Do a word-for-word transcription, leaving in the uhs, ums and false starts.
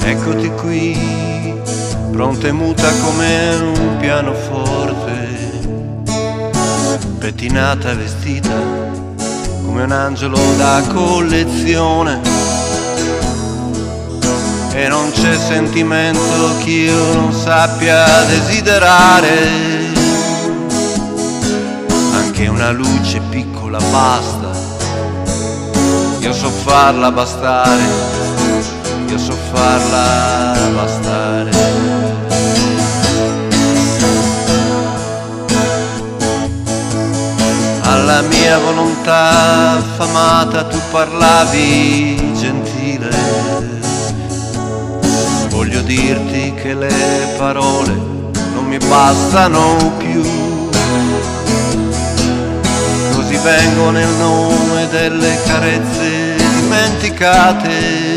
Eccoti qui, pronta e muta come un pianoforte, pettinata e vestita come un angelo da collezione. E non c'è sentimento che io non sappia desiderare, anche una luce piccola basta, io so farla bastare, io so farla bastare. Alla mia volontà affamata tu parlavi gentile, voglio dirti che le parole non mi bastano più, così vengo nel nome delle carezze dimenticate,